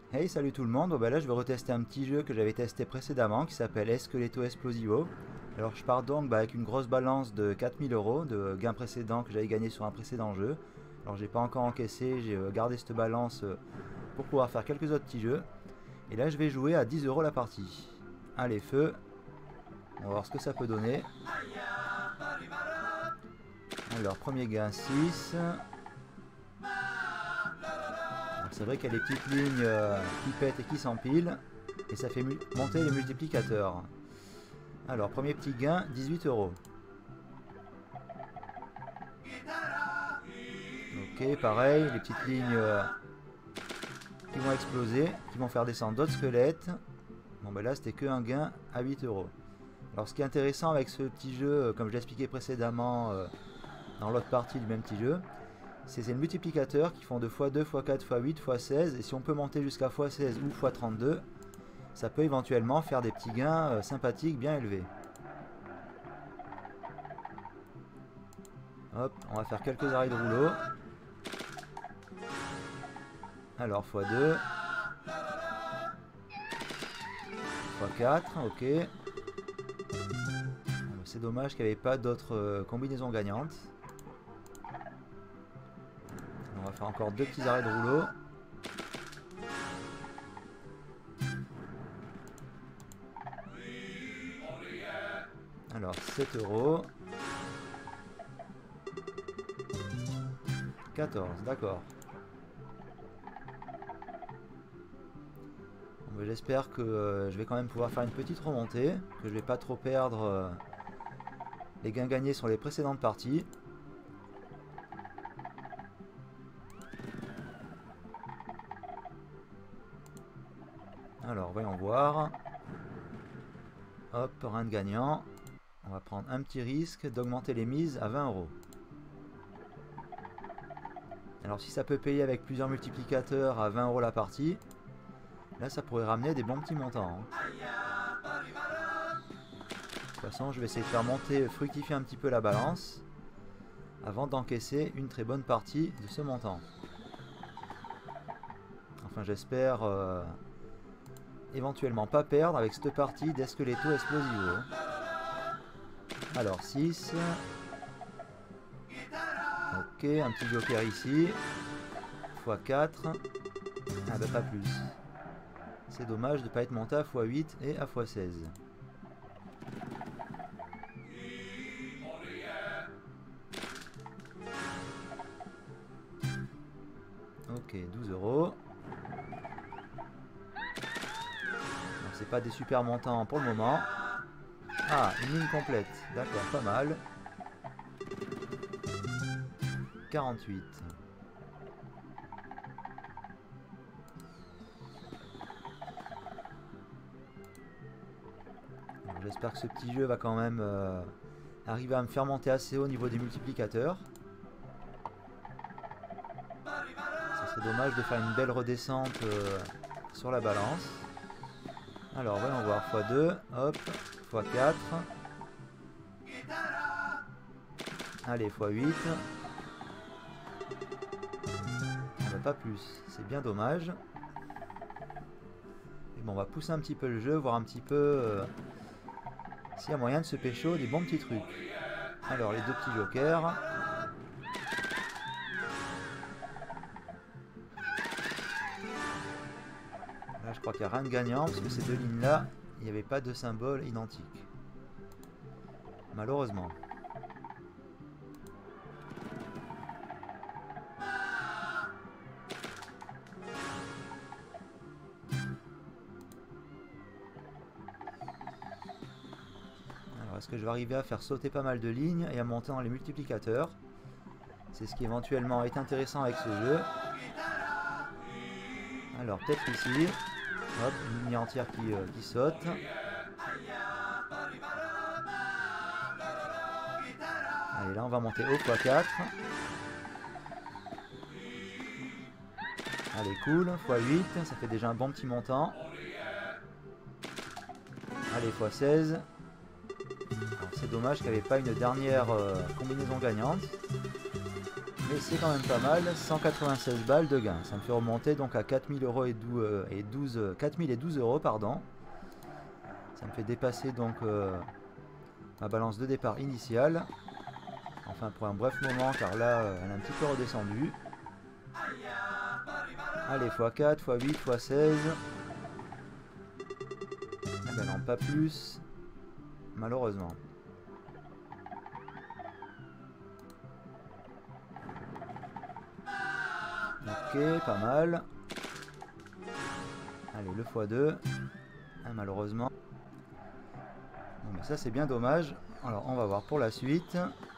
Hey, salut tout le monde. Bon, bah là, je vais retester un petit jeu que j'avais testé précédemment qui s'appelle Esqueleto Explosivo. Alors, je pars donc avec une grosse balance de 4000 € de gains précédents que j'avais gagné sur un précédent jeu. Alors, j'ai pas encore encaissé, j'ai gardé cette balance pour pouvoir faire quelques autres petits jeux. Et là, je vais jouer à 10 € la partie. Allez, feu. On va voir ce que ça peut donner. Alors, premier gain 6. C'est vrai qu'il y a des petites lignes qui pètent et qui s'empilent. Et ça fait monter les multiplicateurs. Alors, premier petit gain, 18 €. Ok, pareil, les petites lignes qui vont exploser, qui vont faire descendre d'autres squelettes. Bon, ben là, c'était que un gain à 8 €. Alors, ce qui est intéressant avec ce petit jeu, comme je l'ai expliqué précédemment dans l'autre partie du même petit jeu, c'est ces multiplicateurs qui font 2x2, x4, x8, x16. Et si on peut monter jusqu'à x16 ou x32, ça peut éventuellement faire des petits gains sympathiques bien élevés. Hop, on va faire quelques arrêts de rouleau. Alors x2, x4, ok. C'est dommage qu'il n'y avait pas d'autres combinaisons gagnantes. On va faire encore deux petits arrêts de rouleau. Alors 7 €. 14, d'accord. Bon, j'espère que je vais quand même pouvoir faire une petite remontée, que je vais pas trop perdre les gains gagnés sur les précédentes parties. Alors, voyons voir. Hop, rien de gagnant. On va prendre un petit risque d'augmenter les mises à 20 €. Alors, si ça peut payer avec plusieurs multiplicateurs à 20 € la partie, là, ça pourrait ramener des bons petits montants. De toute façon, je vais essayer de faire monter, fructifier un petit peu la balance avant d'encaisser une très bonne partie de ce montant. Enfin, j'espère éventuellement pas perdre avec cette partie d'Esqueleto Explosivo. Alors 6. Ok, un petit joker ici. x4. Ah bah pas plus. C'est dommage de ne pas être monté à x8 et à x16. Ok, 12 €. C'est pas des super montants pour le moment. Ah, une ligne complète. D'accord, pas mal. 48. J'espère que ce petit jeu va quand même arriver à me faire monter assez haut au niveau des multiplicateurs. Ça serait dommage de faire une belle redescente sur la balance. Alors voyons voir, x2, hop, x4. Allez, x8. Pas plus, c'est bien dommage. Et bon, on va pousser un petit peu le jeu, voir un petit peu s'il y a moyen de se pécho des bons petits trucs. Alors les deux petits jokers. Là je crois qu'il n'y a rien de gagnant parce que ces deux lignes là, il n'y avait pas de symbole identique. Malheureusement. Est-ce que je vais arriver à faire sauter pas mal de lignes et à monter dans les multiplicateurs? C'est ce qui éventuellement est intéressant avec ce jeu. Alors peut-être ici. Hop, une ligne entière qui saute. Allez, là on va monter au x4. Allez, cool, x8, ça fait déjà un bon petit montant. Allez, x16. C'est dommage qu'il n'y avait pas une dernière combinaison gagnante. Mais c'est quand même pas mal, 196 balles de gain. Ça me fait remonter donc à 4000 euros et 4012 euros, pardon. Ça me fait dépasser donc ma balance de départ initiale. Enfin pour un bref moment, car là elle est un petit peu redescendue. Allez, x4, x8, x16. Eh ben non, pas plus. Malheureusement. Ok, pas mal. Allez, le x2. Ah, malheureusement. Bon, mais ça c'est bien dommage. Alors on va voir pour la suite.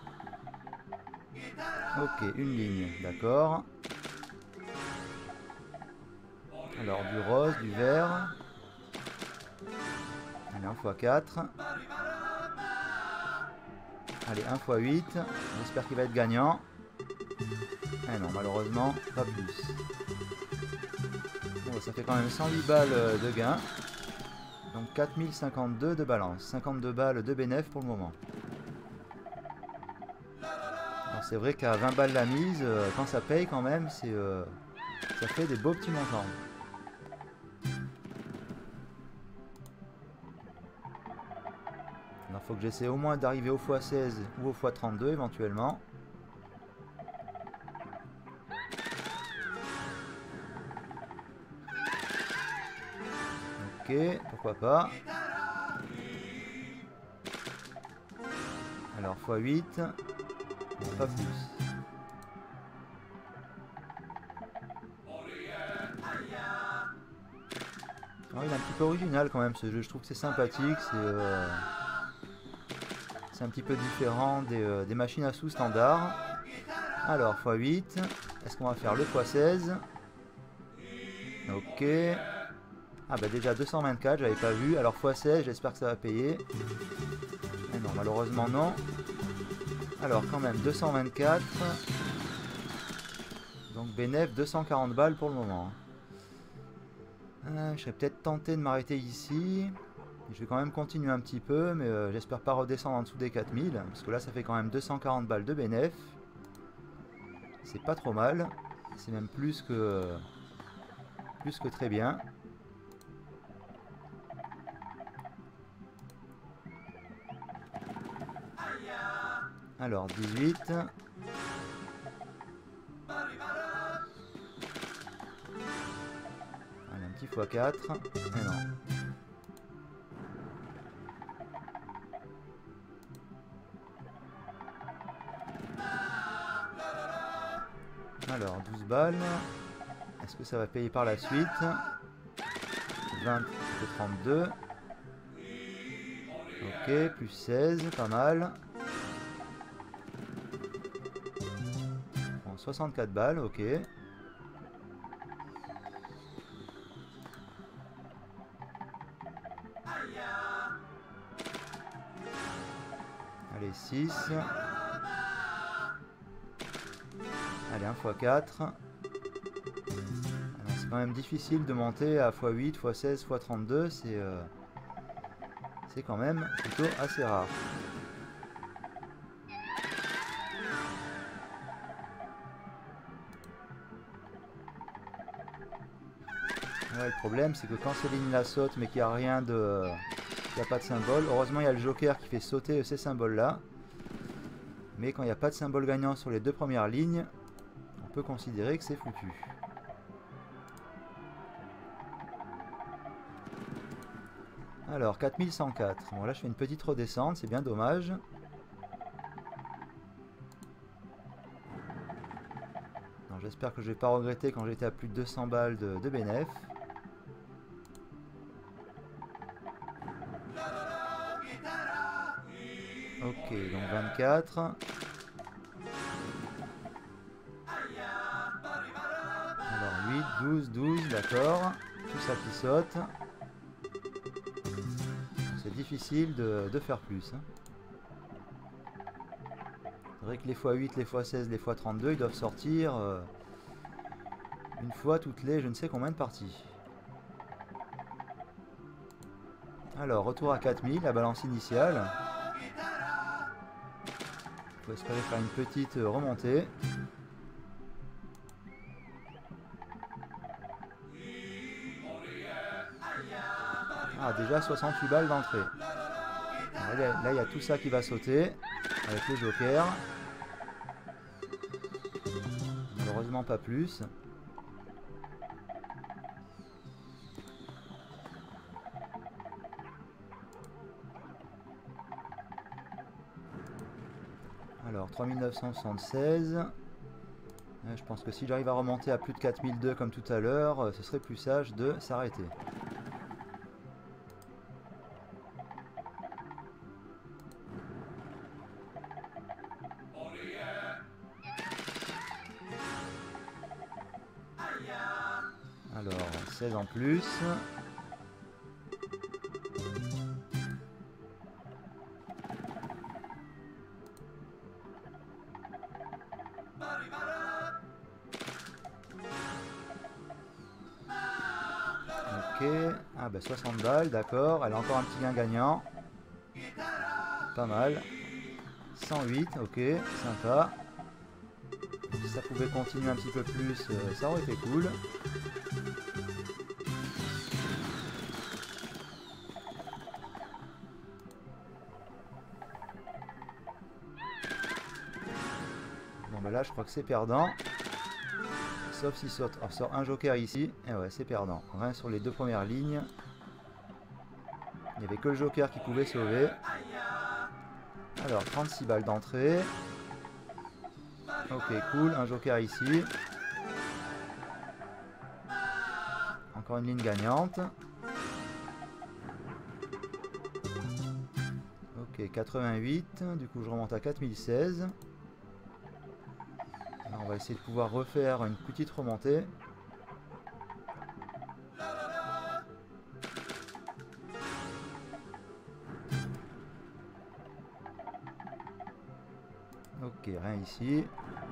Ok, une ligne, d'accord. Alors du rose, du vert. Allez, 1 x 4. Allez, 1 x 8. J'espère qu'il va être gagnant. Eh non, malheureusement, pas plus. Bon, ça fait quand même 108 balles de gain. Donc 4052 de balance. 52 balles de bénéf pour le moment. Alors c'est vrai qu'à 20 balles la mise, quand ça paye quand même, ça fait des beaux petits montants. Alors faut que j'essaie au moins d'arriver au x16 ou au x32 éventuellement. Ok, pourquoi pas. Alors x8, pas plus. Alors, il est un petit peu original quand même ce jeu, je trouve que c'est sympathique, c'est un petit peu différent des machines à sous standard. Alors x8, est-ce qu'on va faire le x16? Ok. Ah bah déjà 224, j'avais pas vu. Alors x16, j'espère que ça va payer. Mais non, malheureusement non. Alors quand même 224. Donc bénéf 240 balles pour le moment. Je serais peut-être tenté de m'arrêter ici. Je vais quand même continuer un petit peu, mais j'espère pas redescendre en dessous des 4000. Parce que là ça fait quand même 240 balles de bénéf. C'est pas trop mal. C'est même plus que très bien. Alors 18. Allez, un petit x4. Mais non. Alors 12 balles. Est-ce que ça va payer par la suite? 20 et 32. Ok, plus 16, pas mal. Bon, 64 balles, ok. Allez, 6. Allez, 1 x 4. C'est quand même difficile de monter à x8, x16, x32. C'est quand même plutôt assez rare. Ouais, le problème c'est que quand ces lignes là sautent mais qu'il n'y a rien de... il n'y a pas de symbole, heureusement il y a le joker qui fait sauter ces symboles là. Mais quand il n'y a pas de symbole gagnant sur les deux premières lignes, on peut considérer que c'est foutu. Alors 4104, bon là je fais une petite redescente, c'est bien dommage. J'espère que je vais pas regretter quand j'étais à plus de 200 balles de bénéf. Ok, donc 24. Alors 8, 12, 12, d'accord. Tout ça qui saute. C'est difficile de faire plus. C'est vrai que les x8, les x16, les x32, ils doivent sortir une fois toutes les je ne sais combien de parties. Alors, retour à 4000, la balance initiale. Il faut espérer faire une petite remontée. Ah, déjà 68 balles d'entrée. Là, il y a tout ça qui va sauter avec le joker. Malheureusement, pas plus. Alors, 3976. Je pense que si j'arrive à remonter à plus de 4002 comme tout à l'heure, ce serait plus sage de s'arrêter. Alors, 16 en plus. Ok, ah bah 60 balles, d'accord, elle a encore un petit gain gagnant. Pas mal. 108, ok, sympa. Si ça pouvait continuer un petit peu plus, ça aurait été cool. Bon bah là je crois que c'est perdant. Sauf s'il sort un joker ici. Et ouais, c'est perdant. Rien sur les deux premières lignes. Il n'y avait que le joker qui pouvait sauver. Alors, 36 balles d'entrée. Ok, cool. Un joker ici. Encore une ligne gagnante. Ok, 88. Du coup, je remonte à 4016. Alors, on va essayer de pouvoir refaire une petite remontée. Ok, rien ici.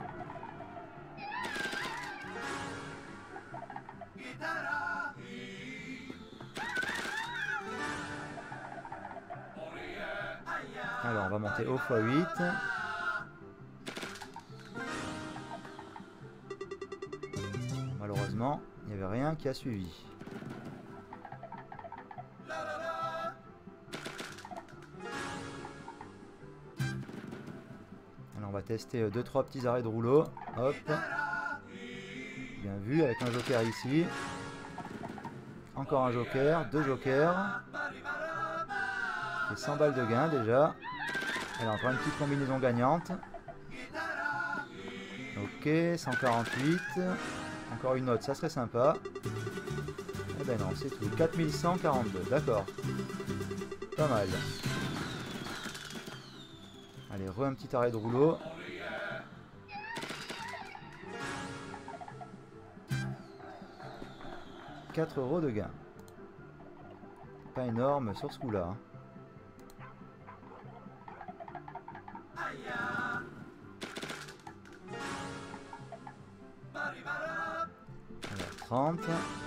Alors, on va monter au x8. Malheureusement, il n'y avait rien qui a suivi. Alors, on va tester 2-3 petits arrêts de rouleau. Hop. Bien vu, avec un joker ici. Encore un joker, 2 jokers. Et 100 balles de gain déjà. Alors encore une petite combinaison gagnante. Ok, 148. Encore une autre, ça serait sympa. Eh ben non, c'est tout. 4142, d'accord. Pas mal. Allez, un petit arrêt de rouleau. €4 de gain. Pas énorme sur ce coup-là. Alors, 30.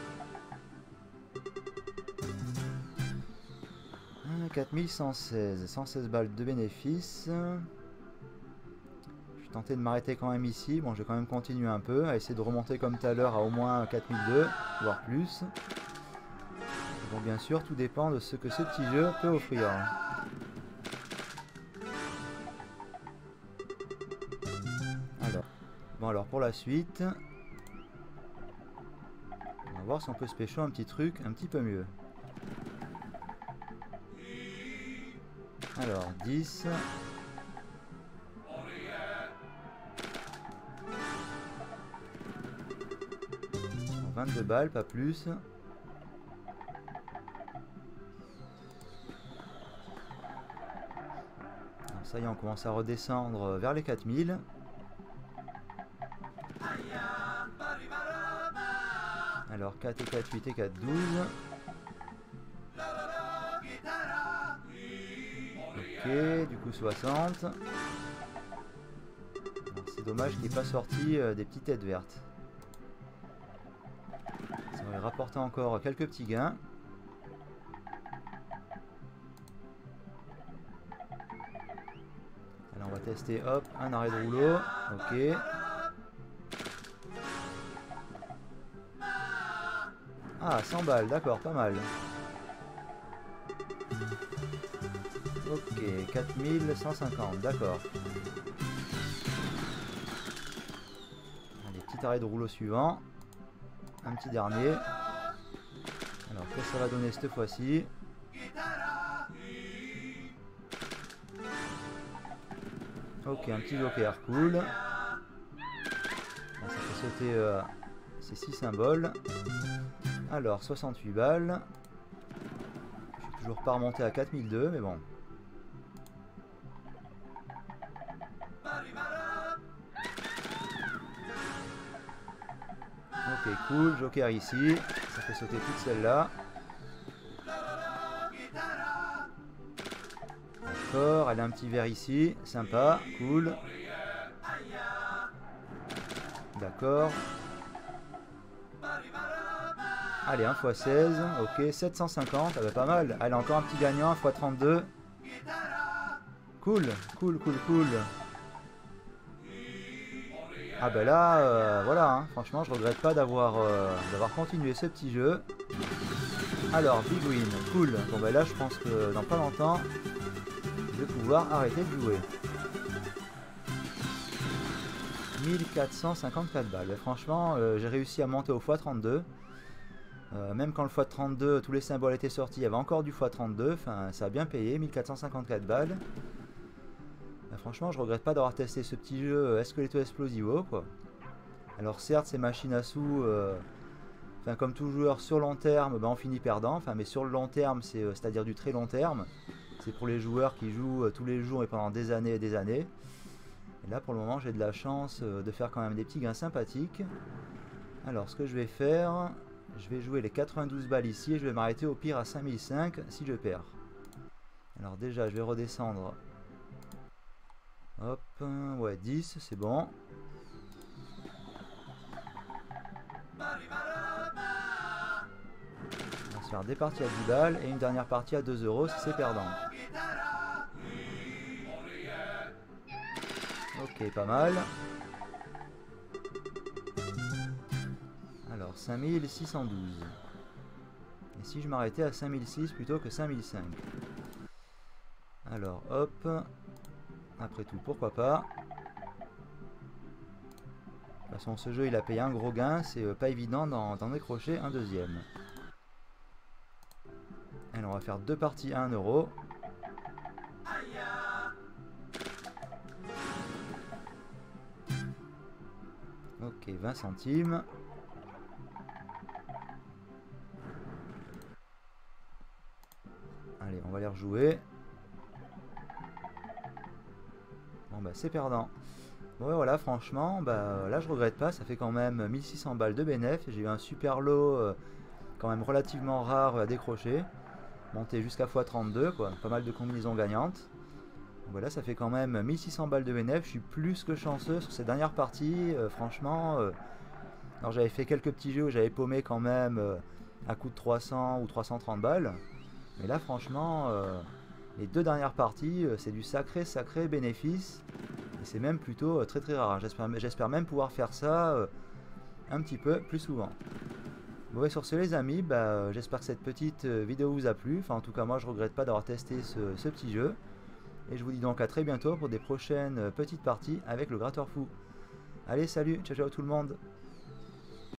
4116. 116 balles de bénéfice. Je vais tenter de m'arrêter quand même ici. Bon, je vais quand même continuer un peu, à essayer de remonter comme tout à l'heure à au moins 4002, voire plus. Bon, bien sûr, tout dépend de ce que ce petit jeu peut offrir. Alors pour la suite, on va voir si on peut se pécho un petit truc un petit peu mieux. Alors 10. 22 balles, pas plus. Alors ça y est, on commence à redescendre vers les 4000. Alors 4 et 4, 8 et 4, 12. Ok, du coup 60. C'est dommage qu'il n'ait pas sorti des petites têtes vertes. Ça aurait rapporté encore quelques petits gains. Alors on va tester, hop, un arrêt de rouleau. Ok. Ah, 100 balles, d'accord, pas mal. Ok, 4150, d'accord. Allez, petit arrêt de rouleau suivant. Un petit dernier. Alors, qu'est-ce que ça va donner cette fois-ci? Ok, un petit joker, cool. Bon, ça fait sauter ces 6 symboles. Alors, 68 balles. Je suis toujours pas remonté à 4002, mais bon. Ok, cool, joker ici. Ça fait sauter toutes celles-là. D'accord, elle a un petit verre ici. Sympa, cool. D'accord. Allez, 1 x 16. Ok, 750. Ah bah, pas mal. Allez, encore un petit gagnant, 1 x 32. Cool, cool, cool, cool. Ah bah là, voilà, hein. Franchement, je regrette pas d'avoir continué ce petit jeu. Alors, Big Win, cool. Bon bah là, je pense que dans pas longtemps, je vais pouvoir arrêter de jouer. 1454 balles. Franchement, j'ai réussi à monter au x32. Même quand le x32, tous les symboles étaient sortis, il y avait encore du x32. Enfin, ça a bien payé, 1454 balles. Franchement, je regrette pas d'avoir testé ce petit jeu Esqueleto Explosivo, quoi. Alors certes, ces machines à sous, enfin, comme tout joueur sur long terme, ben, on finit perdant. Enfin, mais sur le long terme, c'est-à-dire du très long terme. C'est pour les joueurs qui jouent tous les jours et pendant des années et des années. Et là, pour le moment, j'ai de la chance de faire quand même des petits gains sympathiques. Alors, ce que je vais faire, je vais jouer les 92 balles ici et je vais m'arrêter au pire à 5005 si je perds. Alors déjà, je vais redescendre. Hop, ouais, 10, c'est bon. On va se faire des parties à 10 balles et une dernière partie à 2 € si c'est perdant. Ok, pas mal. Alors, 5612. Et si je m'arrêtais à 5006 plutôt que 5005? Alors, hop. Après tout, pourquoi pas. De toute façon, ce jeu, il a payé un gros gain. C'est pas évident d'en décrocher un deuxième. Alors, on va faire 2 parties à 1 €. Ok, 20 centimes. Allez, on va les rejouer. Bon bah c'est perdant. Bon ouais, voilà, franchement, bah là je regrette pas, ça fait quand même 1600 balles de bénéf. J'ai eu un super lot quand même relativement rare à décrocher. Monté jusqu'à x32, quoi. Pas mal de combinaisons gagnantes. Donc voilà, ça fait quand même 1600 balles de bénéf. Je suis plus que chanceux sur ces dernières parties. Franchement, alors j'avais fait quelques petits jeux où j'avais paumé quand même à coup de 300 ou 330 balles. Mais là, franchement, les 2 dernières parties, c'est du sacré bénéfice. Et c'est même plutôt très très rare. J'espère même pouvoir faire ça un petit peu plus souvent. Bon, et sur ce les amis, bah, j'espère que cette petite vidéo vous a plu. Enfin, en tout cas, moi je regrette pas d'avoir testé ce petit jeu. Et je vous dis donc à très bientôt pour des prochaines petites parties avec le Gratteur Fou. Allez, salut, ciao ciao tout le monde.